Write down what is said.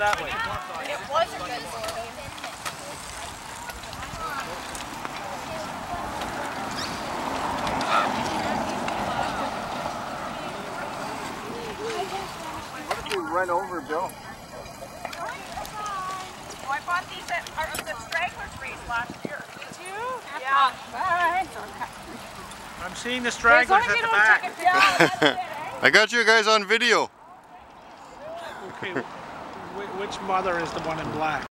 that way. It was a good sortie. What if we run over Bill? Oh, I bought these at the Stragglers race last year. Did you? Yeah. I'm seeing the stragglers at the back. I got you guys on video. Okay, which mother is the one in black?